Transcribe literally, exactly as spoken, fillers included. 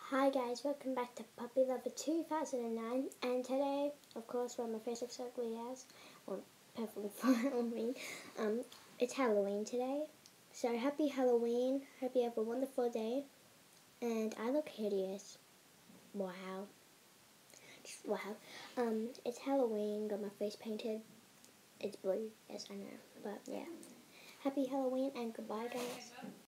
Hi guys, welcome back to Puppy Lover two thousand nine, and today, of course, when my face looks ugly as, or perfectly fine on me, um, it's Halloween today. So happy Halloween, hope you have a wonderful day, and I look hideous. Wow. Just wow. Um, it's Halloween, got my face painted. It's blue, yes I know, but yeah. Happy Halloween and goodbye guys.